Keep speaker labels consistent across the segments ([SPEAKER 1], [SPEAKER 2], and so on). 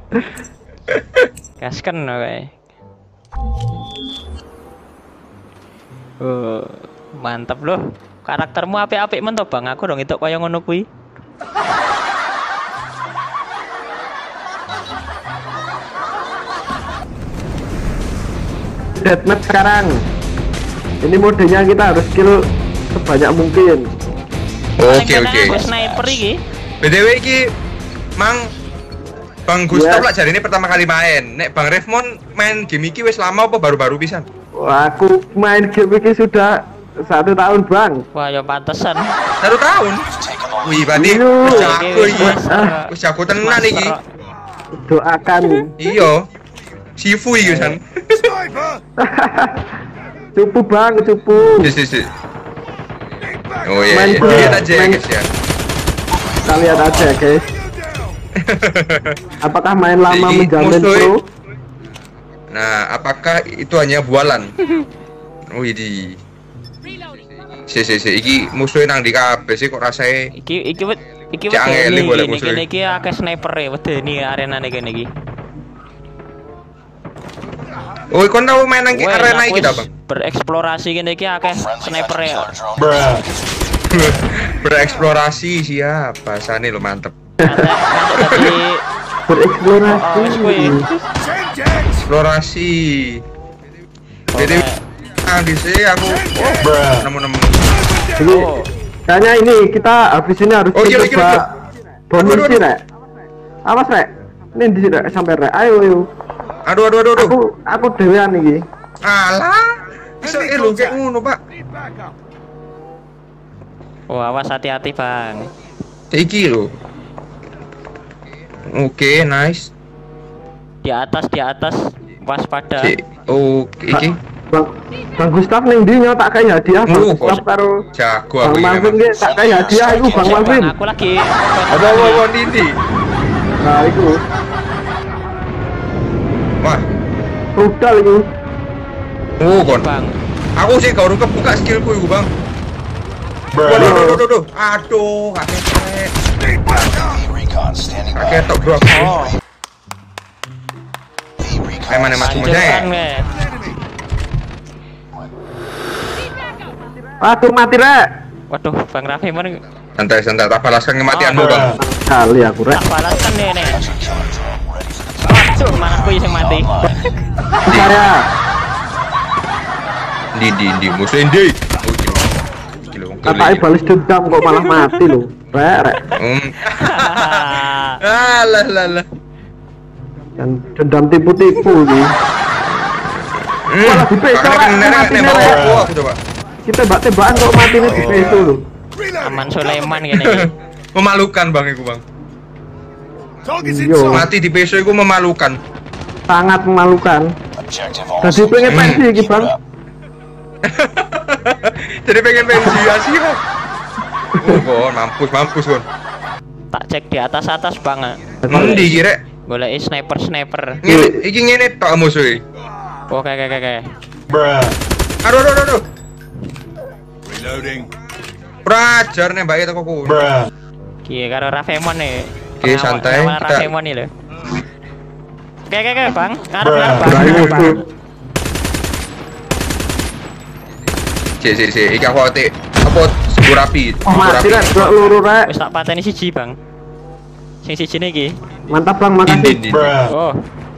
[SPEAKER 1] Gasken kayak. Mantap loh. Karaktermu apik-apik men to, Bang. Aku dong itu kaya ngono kuwi.
[SPEAKER 2] Deathmatch sekarang. Ini modenya kita harus kill sebanyak mungkin.
[SPEAKER 3] Oke.
[SPEAKER 1] Sniper iki.
[SPEAKER 3] BTW iki Mang Bang Gustaf lah jari ini pertama kali main. Nek Bang Refmon main game iki wis lama apa baru-baru pisan?
[SPEAKER 2] Wah, aku main game ini sudah 1 tahun, Bang.
[SPEAKER 1] Wah, ya pantesan.
[SPEAKER 3] 1 tahun. Wih, berarti wis jago iki. Wis jago tenan iki.
[SPEAKER 2] Doakan.
[SPEAKER 3] Iya. Sifu iki san.
[SPEAKER 2] Cupu, Bang, cupu.
[SPEAKER 3] Si. Oh iya,
[SPEAKER 2] Main
[SPEAKER 3] lihat aja ya guys ya.
[SPEAKER 2] Kita lihat aja, guys. Apakah main lama
[SPEAKER 3] Jadi,
[SPEAKER 2] menjamin
[SPEAKER 3] musuh-
[SPEAKER 2] pro?
[SPEAKER 3] Nah, apakah itu hanya bualan? Wih di. Si, iki musuhnya nang di kabeh sih kok rasanya.
[SPEAKER 1] Iki
[SPEAKER 3] Cak angel golek
[SPEAKER 1] ini
[SPEAKER 3] musuhe.
[SPEAKER 1] iki akeh sniper e wedeni arena kene iki.
[SPEAKER 3] Oh, kon tau main nang arena iki ta, Bang?
[SPEAKER 1] Bereksplorasi kene iki akeh sniper e.
[SPEAKER 3] Bereksplorasi siap, bahasane lo mantep.
[SPEAKER 1] Tadi
[SPEAKER 2] Bereksplorasi.
[SPEAKER 1] wis kuwi.
[SPEAKER 3] Eksplorasi. Jadi sih aku nemu.
[SPEAKER 2] Ini kayaknya ini kita habis ini harus
[SPEAKER 3] Oh, kira.
[SPEAKER 2] coba bonus sih, Rek. Awas, Rek. Ini di sini sampai Rek. Ayo.
[SPEAKER 3] Aduh.
[SPEAKER 2] Aku dewean iki.
[SPEAKER 3] Alah. Bisa lu kayak ngono, Pak.
[SPEAKER 1] Oh, awas hati-hati, Bang.
[SPEAKER 3] Iki lho. Oke, nice.
[SPEAKER 1] Di atas waspada.
[SPEAKER 3] Oke, iki.
[SPEAKER 2] Bang Gustaf ning ndi nyotak kayak hadiah Bang Gustaf karo
[SPEAKER 3] jago
[SPEAKER 2] Bang
[SPEAKER 3] aku
[SPEAKER 2] Malvin
[SPEAKER 3] iki.
[SPEAKER 2] ki tak kayak hadiah iku Bang Malvin.
[SPEAKER 1] Aku lagi.
[SPEAKER 3] Ada wong ndi?
[SPEAKER 2] Nah, iku.
[SPEAKER 3] Wah,
[SPEAKER 2] Rudal iku.
[SPEAKER 3] oh kon.
[SPEAKER 1] Bang.
[SPEAKER 3] Aku sih gak urung kebuka skillku iku, Bang. Waduh. Aduh, kakek. Kakek tok, Bro.
[SPEAKER 1] Oh,
[SPEAKER 3] Emang masuk
[SPEAKER 1] lanjutkan,
[SPEAKER 3] aja.
[SPEAKER 1] we.
[SPEAKER 2] Aduh mati, Rek.
[SPEAKER 1] Waduh, Bang Raffi mana
[SPEAKER 3] Santai, tak balaskan kematianmu,
[SPEAKER 1] Oh,
[SPEAKER 3] Bang.
[SPEAKER 2] Kali aku, Rek.
[SPEAKER 1] tak balaskan nih nih. Waduh, mana aku yang mati.
[SPEAKER 2] Saya
[SPEAKER 3] Di musuh ndi. Oh, iki lho.
[SPEAKER 2] katanya balas dendam kok malah mati lho. Rek.
[SPEAKER 3] Alah.
[SPEAKER 2] Dan dendam tipu-tipu iki. Malah dipeso, Rek. Mati,
[SPEAKER 3] nembak
[SPEAKER 2] Rek.
[SPEAKER 3] aku coba.
[SPEAKER 2] Kita tembak-tembakan kok matine dipeso lho.
[SPEAKER 1] Aman Sulaiman gini. Iki.
[SPEAKER 3] Memalukan, Bang, iku, Bang.
[SPEAKER 2] Yo,
[SPEAKER 3] Mati di peso iku memalukan.
[SPEAKER 2] sangat memalukan. Jadi pengen pensi iki, Bang.
[SPEAKER 3] Jadi pengen pensi Asia. Oh, Kon, mampus, Kon.
[SPEAKER 1] Tak cek di atas Bang.
[SPEAKER 3] Endi iki, Rek?
[SPEAKER 1] Golek sniper.
[SPEAKER 3] Iki ngene tok musuhe.
[SPEAKER 1] Oke.
[SPEAKER 3] Aduh. Prajar nembake teko kono.
[SPEAKER 1] Ki karo Rafemon nih.
[SPEAKER 3] Oke, santai. Kita-
[SPEAKER 1] Rafemon nih lho. Oke, Bang. Ngarep Bang.
[SPEAKER 2] Bang.
[SPEAKER 3] Si, iki aku ate apa segurapi.
[SPEAKER 2] Mati, Rek. Dua luru, Rek.
[SPEAKER 1] Wis tak pateni siji, Bang. Sing sijine iki.
[SPEAKER 2] Mantap, Bang. Makasih.
[SPEAKER 1] Oh.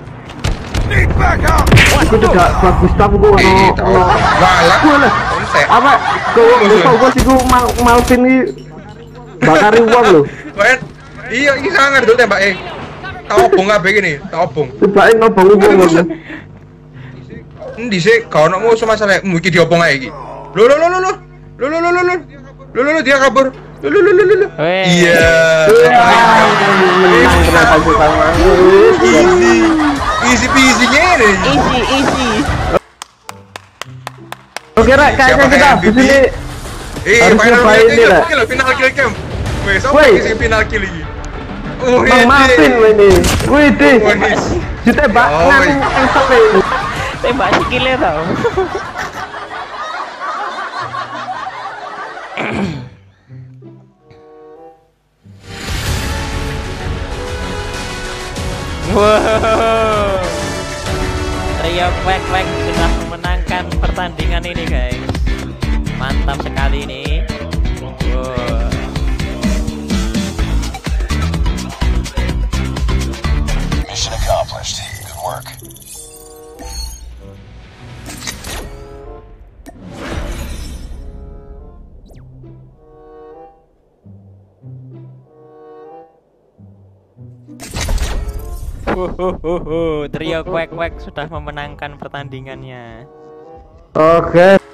[SPEAKER 2] Iku tidak bagus tapi gua
[SPEAKER 3] Tahu. Walah.
[SPEAKER 2] Walah.
[SPEAKER 3] Ontek.
[SPEAKER 2] Apa gua sih Malvin ini bakari uang lho.
[SPEAKER 3] Wen. Iya, iki sangar dulu tembake. Tak obong kabeh gini, tak obong.
[SPEAKER 2] Tibake ngobong uang lho.
[SPEAKER 3] Endi sih gak ono musuh masalah iki diopong ae iki. Lho. Dia kabur. Lho.
[SPEAKER 1] Weh.
[SPEAKER 3] Iya.
[SPEAKER 2] Menang kenapa sih sama?
[SPEAKER 3] Easy peasy ngene.
[SPEAKER 1] Easy.
[SPEAKER 2] Oke, Rek, kayaknya
[SPEAKER 3] Siapa
[SPEAKER 2] kita
[SPEAKER 3] yang
[SPEAKER 2] habis
[SPEAKER 3] MVP?
[SPEAKER 2] ini harus nyobain ini, Rek.
[SPEAKER 3] Final kill cam. Wes, apa
[SPEAKER 2] Woi.
[SPEAKER 3] sih final kill iki? Oh,
[SPEAKER 2] Bang Malvin ini. Wih, deh. Ditembak
[SPEAKER 3] Oh,
[SPEAKER 2] nang
[SPEAKER 3] wih.
[SPEAKER 2] engsel ini.
[SPEAKER 1] Tembak sikile tau. Wow. Trio Quack Quack sudah memenangkan pertandingan ini guys. Mantap sekali ini. Wow.
[SPEAKER 4] Mission accomplished. Good work.
[SPEAKER 1] Trio Quack Quack sudah memenangkan pertandingannya.
[SPEAKER 2] Oke.